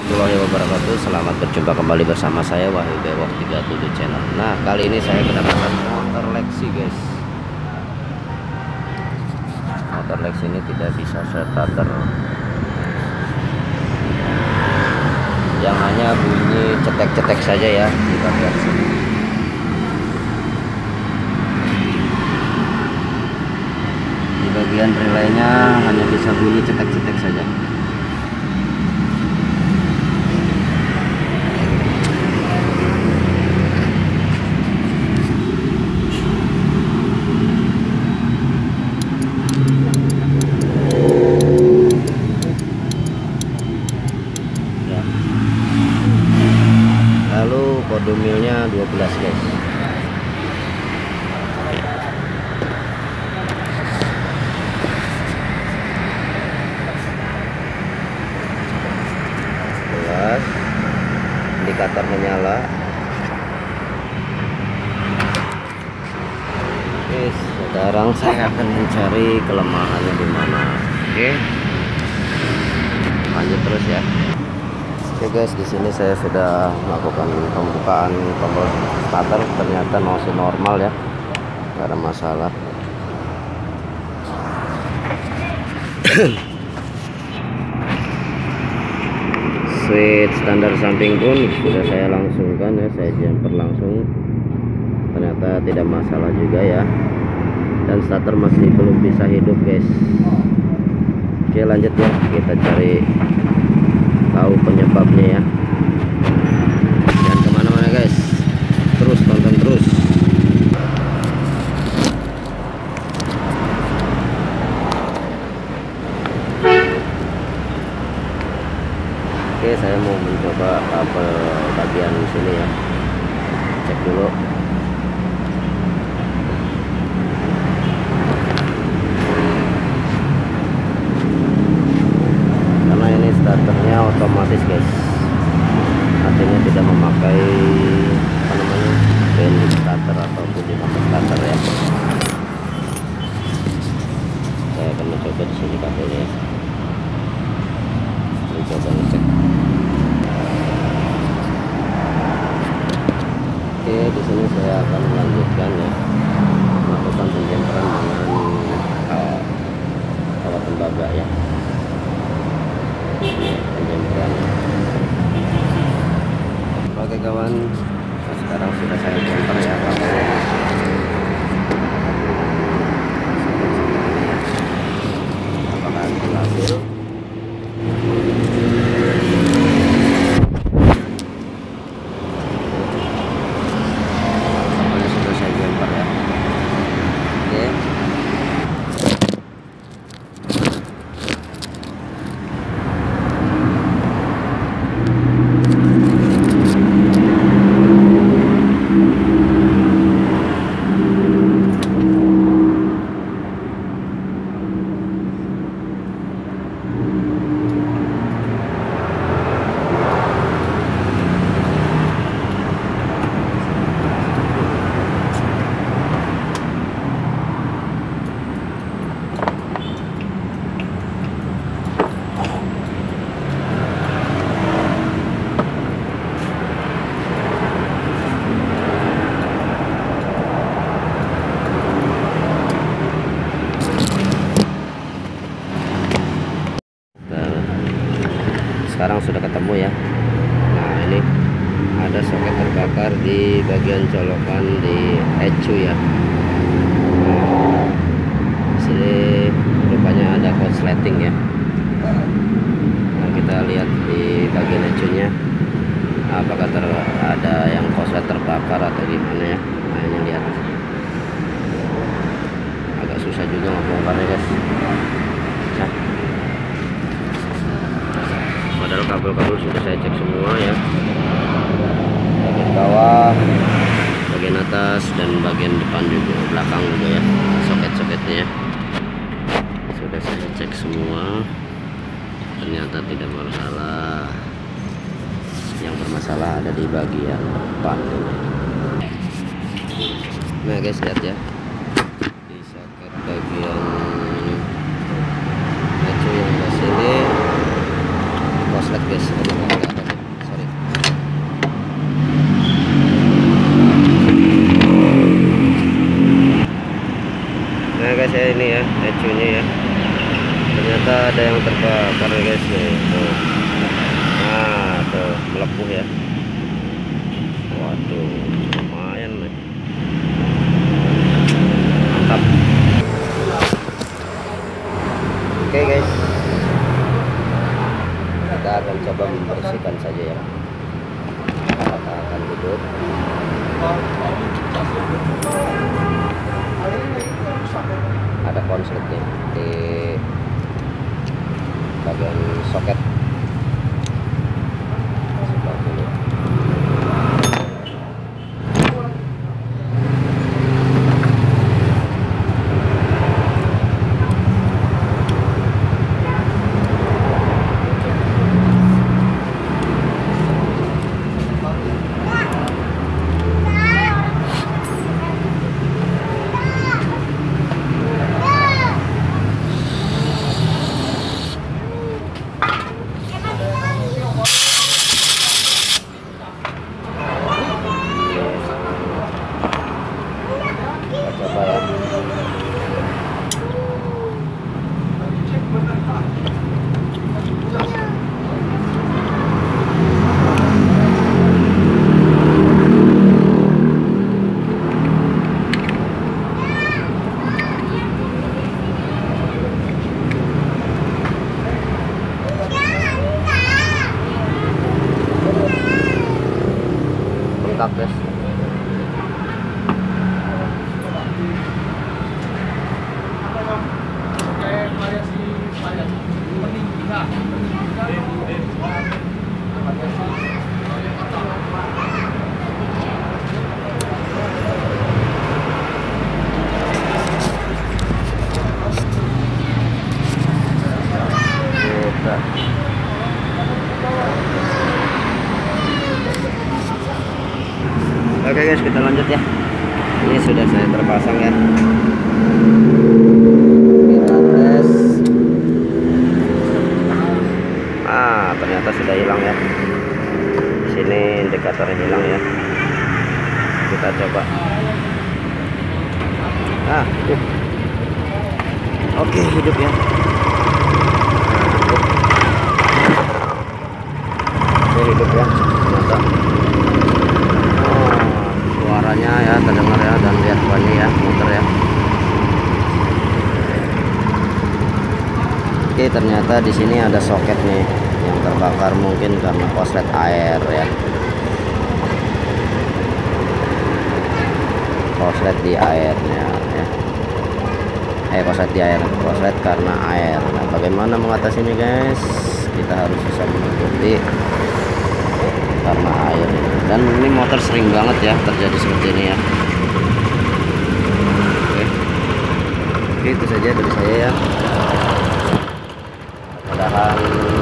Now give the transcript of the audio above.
Warahmatullahi wabarakatuh. Selamat berjumpa kembali bersama saya Wahyu Bewok 37 channel. Nah, kali ini saya kedapatan motor Lexi, guys. Motor Lexi ini tidak bisa starter, yang hanya bunyi cetek-cetek saja ya di bagian sini. Di bagian relaynya hanya bisa bunyi cetek-cetek saja. Lalu kode milnya 12, guys. Indikator menyala. Oke, sekarang saya akan mencari kelemahannya di mana. Oke, lanjut terus ya. Oke guys, di sini saya sudah melakukan pembukaan tombol starter, ternyata masih normal ya, nggak ada masalah. Switch standar samping pun sudah saya langsungkan ya, saya jumper langsung, ternyata tidak masalah juga ya, dan starter masih belum bisa hidup, guys. Oke, lanjut ya, kita cari tahu penyebabnya ya. Jangan kemana-mana guys, terus tonton terus. Oke, saya mau mencoba apa bagian sini ya, cek dulu. Karena ini starternya otomatis, guys, artinya tidak memakai apa namanya, band starter ataupun dinamo starter ya. Saya akan mencoba di sini kabelnya ya. Coba ngecek. Oke, di sini saya akan melanjutkan ya, melakukan penjemperan dengan kawat tembaga ya. Penjemperan. Oke kawan, sekarang sudah saya jemper ya kabelnya. Apakah berhasil? Sekarang sudah ketemu ya. Nah, ini ada soket terbakar di bagian colokan di ecu ya. Sini rupanya ada korsleting ya. Nah, kita lihat di bagian ecunya, apakah ada yang korslet terbakar atau gimana ya. Nah, ini lihat, agak susah juga ngebongkarnya, guys. Nah, padahal kabel-kabel sudah saya cek semua ya, bagian bawah, bagian atas, dan bagian depan juga, belakang juga ya, soket-soketnya ya. Sudah saya cek semua, ternyata tidak masalah. Yang bermasalah ada di bagian depan ini. Nah guys, lihat ya, di soket bagian ecu yang di sini koslet guys. Sorry. Nah guys ya, ini ya ecunya ya, ternyata ada yang terbakar guys nih. Tuh. Nah tuh melepuh ya. Waduh, lumayan nih. Mantap. Oke guys, kita akan coba membersihkan saja ya. Kita akan duduk. Ada konsletnya di bagian soket seperti ini. Coba ya. Bengkak guys. Oke guys, kita lanjut ya. Ini sudah saya terpasang ya. Kita tes. Ternyata sudah hilang ya. Di sini indikatornya hilang ya. Kita coba. Hidup. Oke, hidup ya. Hidup ya. Ternyata. Suaranya ya terdengar ya, dan lihat bannya ya muter ya. Oke, ternyata di sini ada soket nih yang terbakar, mungkin karena konslet air ya. Konslet di airnya ya. Konslet di air, konslet karena air. Nah, bagaimana mengatasinya guys? Kita harus bisa menutupi karena air, dan ini motor sering banget ya terjadi seperti ini ya. Oke, itu saja dari saya ya. Mudah-mudahan